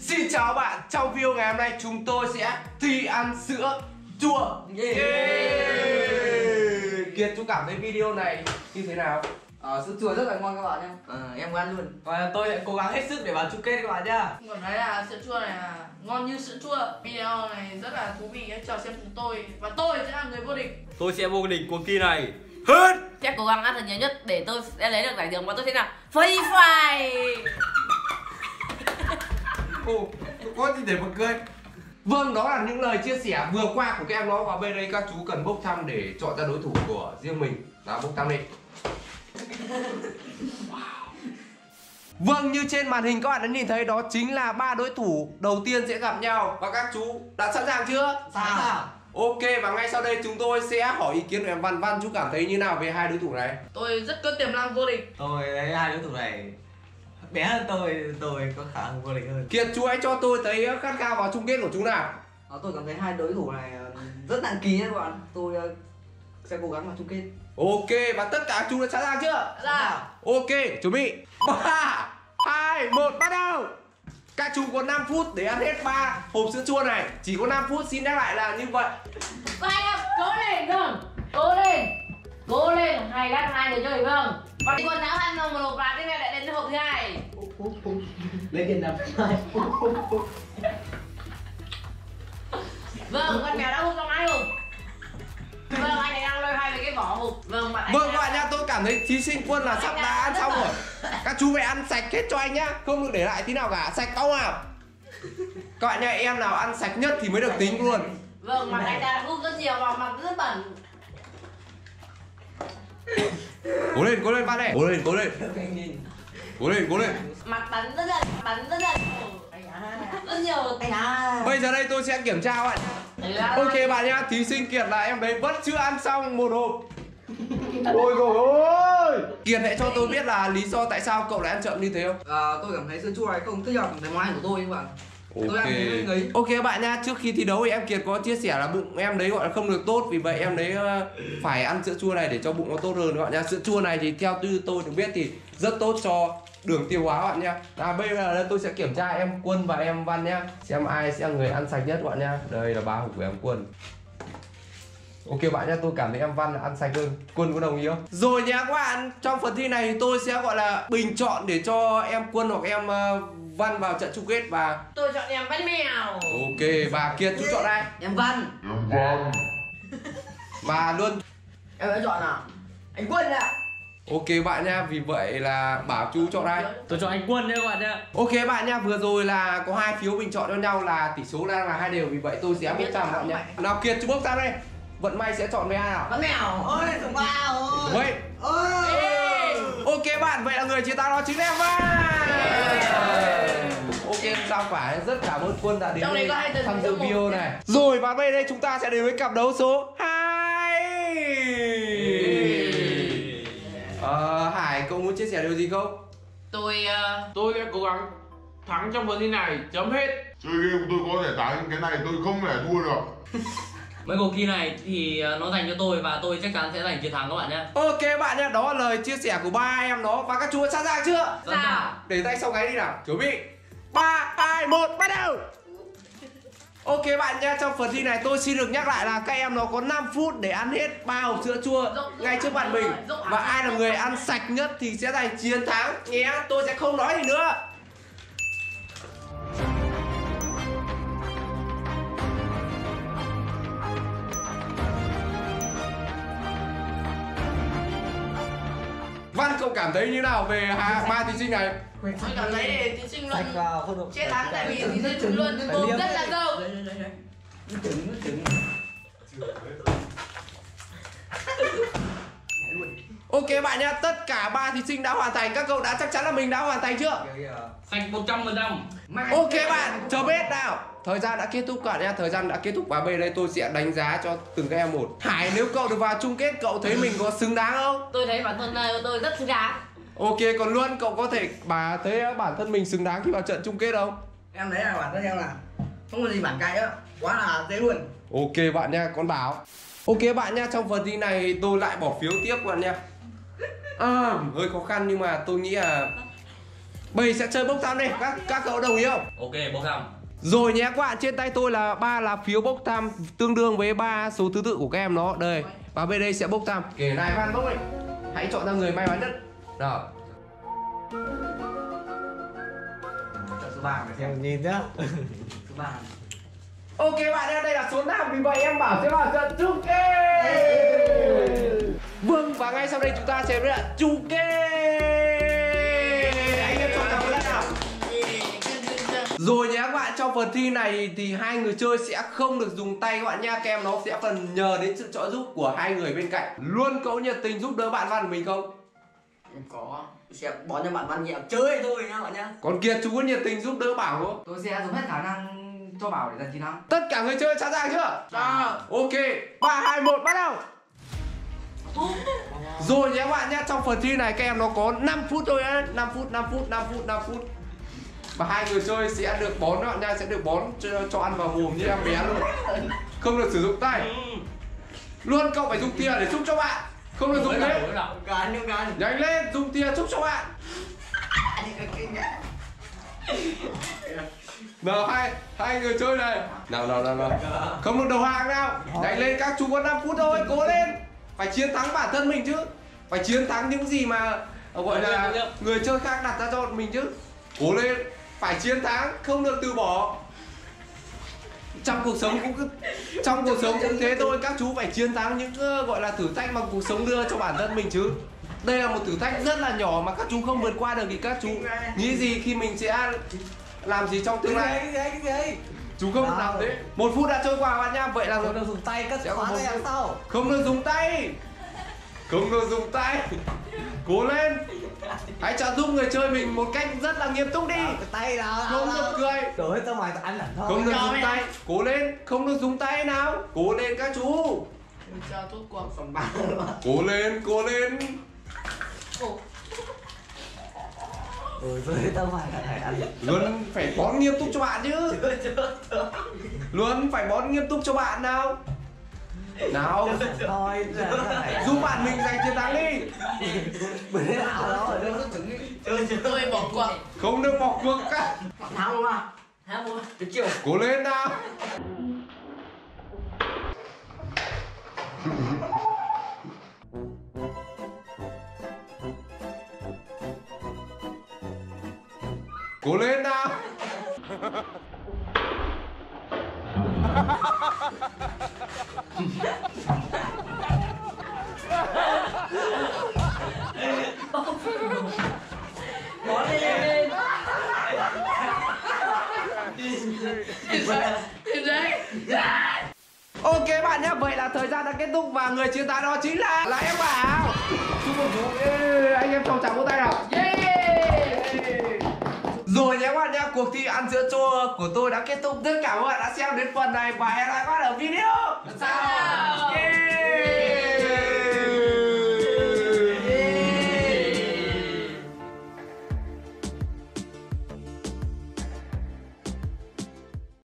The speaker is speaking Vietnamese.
Xin chào bạn, trong video ngày hôm nay chúng tôi sẽ thi ăn sữa chua. Kiệt, chú cảm thấy video này như thế nào? Sữa chua rất là ngon các bạn nhé. Em ăn luôn. Và tôi sẽ cố gắng hết sức để vào chung kết các bạn nhá. Còn thấy là sữa chua này là ngon như sữa chua. Video này rất là thú vị, chờ xem chúng tôi và tôi sẽ là người vô địch. Tôi sẽ vô địch cuộc thi này. Hết. Sẽ cố gắng ăn thật nhiều nhất để tôi sẽ lấy được giải thưởng và tôi sẽ nào Free Fire. Ồ, có gì để mà cười. Vâng, đó là những lời chia sẻ vừa qua của các em nó. Và bên đây các chú cần bốc thăm để chọn ra đối thủ của riêng mình. Nào, bốc thăm đi. Vâng, như trên màn hình các bạn đã nhìn thấy, đó chính là 3 đối thủ đầu tiên sẽ gặp nhau. Và các chú đã sẵn sàng chưa? Sẵn sàng. Ok, và ngay sau đây chúng tôi sẽ hỏi ý kiến của em Văn. Văn, chú cảm thấy như nào về hai đối thủ này? Tôi rất có tiềm năng vô địch. Tôi thấy hai đối thủ này bé hơn tôi có khả năng vô địch hơn. Kiệt, chú hãy cho tôi thấy khát khao vào chung kết của chúng nào. Tôi cảm thấy hai đối thủ này rất nặng ký nhé các bạn. Tôi sẽ cố gắng vào chung kết. Ok, và tất cả chúng đã sẵn sàng chưa? Dạ. Ok, chuẩn bị 3, 2, 1, bắt đầu. Các chú có 5 phút để ăn hết 3 hộp sữa chua này. Chỉ có 5 phút, xin nhắc lại là như vậy. Các anh em cố lên, vâng. Cố lên, hai gắt hai người chơi vâng. Và quân đã ăn một hộp và tiếp theo lại đến hộp thứ hai. Lấy tiền nạp hai. Vâng, con mèo đã hút trong hai hộp. Vâng, anh ấy đang loay hoay với cái vỏ hộp. Vâng, bạn anh Vâng các bạn nhá, tôi cảm thấy thí sinh Quân là sắp đã ăn xong rồi. Các chú phải ăn sạch hết cho anh nhá, không được để lại tí nào cả, sạch không nào. Các bạn nhá, em nào ăn sạch nhất thì mới được tính luôn. Vâng, mặt anh ta đã hút rất nhiều và mặt rất bẩn. Cố lên Văn này. Cố lên. Mặt bắn rất là rất nhiều. Bây giờ đây tôi sẽ kiểm tra các bạn. Ok bạn nhá, thí sinh Kiệt là em đấy vẫn chưa ăn xong một hộp. Ôi dồi ôi. Kiệt hãy cho tôi biết là lý do tại sao cậu lại ăn chậm như thế không? Tôi cảm thấy sữa chua này không thích hợp với món ăn của tôi các bạn. Tôi ăn thấy ngấy. Ok các bạn nha, trước khi thi đấu thì em Kiệt có chia sẻ là bụng em đấy gọi là không được tốt. Vì vậy em đấy phải ăn sữa chua này để cho bụng nó tốt hơn các bạn nha. Sữa chua này thì theo tư tôi được biết thì rất tốt cho đường tiêu hóa các bạn nha. Bây giờ đây tôi sẽ kiểm tra em Quân và em Văn nhá, xem ai sẽ là người ăn sạch nhất các bạn nha. Đây là 3 hộp của em Quân. Ok bạn nhá, tôi cảm thấy em Văn là ăn sạch hơn. Quân có đồng ý không? Rồi nhá các bạn, trong phần thi này thì tôi sẽ gọi là bình chọn để cho em Quân hoặc em Văn vào trận chung kết. Và Tôi chọn em Văn Mèo. ok, và Kiệt chú chọn ai? Em Văn. Và luôn. Em đã chọn nào? Anh Quân ạ. Ok bạn nha, vì vậy là bảo chú chọn ai? Tôi chọn anh Quân nha các bạn nhá. Ok bạn nha, vừa rồi là có 2 phiếu bình chọn cho nhau là tỷ số đang là 2 đều. Vì vậy tôi sẽ bốc thăm bạn nha. Nào Kiệt, chú bốc thăm đây. Vận may sẽ chọn với ai nào? Văn Mèo. Ôi, thằng ba ơi. Vậy. Ok bạn, vậy là người chiến thắng đó chính là em Văn. Ok, sao phải, rất cảm ơn Quân đã đến đây tham dự video này. Rồi và bây đây chúng ta sẽ đến với cặp đấu số 2. Hải, cậu muốn chia sẻ điều gì không? Tôi sẽ cố gắng thắng trong phần thi này, chấm hết. Chơi game tôi có thể thắng, cái này tôi không thể thua được. Mấy cuộc thi này thì nó dành cho tôi và tôi chắc chắn sẽ giành chiến thắng các bạn nhé. Ok bạn nhé, đó là lời chia sẻ của ba em đó. Và các chú đã sẵn sàng chưa? Sẵn sàng. Để tay sau gáy đi nào. Chuẩn bị 3, 2, 1, bắt đầu. Ok bạn nha, trong phần thi này tôi xin được nhắc lại là các em nó có 5 phút để ăn hết 3 hộp sữa chua ngay trước mặt mình. Và ai là người ăn sạch nhất thì sẽ giành chiến thắng nhé. Tôi sẽ không nói gì nữa. Văn, cậu cảm thấy như nào về 3 thí sinh này? Tôi cảm thấy thí sinh Sạch luận vào không được. chiến thắng tại vì thí sinh luận mồm rất là dâu. Nước trứng. Ok bạn nhá, tất cả 3 thí sinh đã hoàn thành. Các cậu đã chắc chắn là mình đã hoàn thành chưa? Sạch 100%. Ok bạn, chờ biết nào. Thời gian đã kết thúc cả nha, thời gian đã kết thúc và bây đây tôi sẽ đánh giá cho từng các em một. Hải, nếu cậu được vào chung kết, cậu thấy mình có xứng đáng không? Tôi thấy bản thân tôi rất xứng đáng. Ok, còn Luân, cậu có thể thấy bản thân mình xứng đáng khi vào trận chung kết không? Em thấy là bản thân em là không có gì bản cãi á, quá là dễ luôn. Ok bạn nha, con Bảo. Ok bạn nha, trong phần thi này tôi lại bỏ phiếu tiếp bạn nha. Hơi khó khăn nhưng mà tôi nghĩ là Bây sẽ chơi bốc thăm đi, các cậu đồng ý không? Ok, bốc thăm. Rồi nhé các bạn, trên tay tôi là 3 lá phiếu bốc thăm tương đương với 3 số thứ tự của các em nó. Đây, và bên đây sẽ bốc thăm. Kể này Văn bốc đi. Hãy chọn ra người may mắn nhất. Nào. Chọn số 3 phải xem. Nhìn nhá. Số 3. Ok bạn ơi, đây là số 5, vì vậy em bảo sẽ vào trận chung kết. Vâng, và ngay sau đây chúng ta sẽ với là chung kết. Anh em chọn nào nào. Rồi nhé các bạn, trong phần thi này thì hai người chơi sẽ không được dùng tay các bạn nha. Các em nó sẽ phần nhờ đến sự trợ giúp của hai người bên cạnh. Luôn cậu nhiệt tình giúp đỡ bạn Văn của mình không? Em có. Tôi sẽ bó cho bạn Văn nhẹ chơi thôi nha bạn nhá. Còn Kiệt chú có nhiệt tình giúp đỡ Bảo không? Tôi sẽ dùng hết khả năng cho Bảo để giành chiến thắng. Tất cả người chơi sẵn sàng chưa? Dạ. Ok, 3, 2, 1 bắt đầu. Rồi nhé các bạn nhé, trong phần thi này các em nó có 5 phút thôi á. 5 phút. Và hai người chơi sẽ được bón các bạn nha, sẽ được bón cho ăn vào mồm như em bé luôn. Không được sử dụng tay. Luôn cậu phải dùng thìa để chúc cho bạn. Không được dùng thế. Cán. Nhanh lên, dùng thìa chúc cho bạn. Nào hai người chơi này. Nào. Không được đầu hàng nào. Nhanh lên, các chú có 5 phút thôi, cố lên. Phải chiến thắng bản thân mình chứ. Phải chiến thắng những gì mà gọi là người chơi khác đặt ra cho mình chứ. Cố lên, phải chiến thắng, không được từ bỏ. Trong cuộc sống cũng thế thôi, các chú phải chiến thắng những gọi là thử thách mà cuộc sống đưa cho bản thân mình chứ. Đây là một thử thách rất là nhỏ mà các chú không vượt qua được thì các chú nghĩ gì khi mình sẽ làm gì trong tương lai. Cái gì? Chú không làm thế. 1 phút đã trôi qua bạn nha. Vậy là Không được dùng tay cắt khóa tay làm sao? không được dùng tay. Cố lên. Hãy trợ giúp người chơi mình một cách rất là nghiêm túc đi. Cái tay nào? Không được cười. Đổ hết ra ngoài ăn hẳn thôi. Không được dùng tay. Cố lên. Không được dùng tay nào. Cố lên các chú. Mình chờ tốt cuộc. Phần 3. Cố lên. Rồi tao phải ăn. Luôn phải bón nghiêm túc cho bạn chứ. Luôn phải bón nghiêm túc cho bạn nào. Nào, Thôi giúp bạn mình giành chiến thắng đi. bữa nào đó ở đâu. Tôi bỏ cuộc. Không được bỏ cuộc cả. Thắng luôn à? Hả bố? Được chưa? Cố lên nào. Cố lên nào. Bó lên. Thì đấy. Ok bạn nhé, vậy là thời gian đã kết thúc và người chiến thắng đó chính là em Bảo. Chúc mừng chú. Anh em chào vỗ tay nào. Rồi nhé các bạn nhé, cuộc thi ăn sữa chua của tôi đã kết thúc. Tất cả các bạn đã xem đến phần này và hẹn gặp lại các bạn ở video. Sao? Yeah.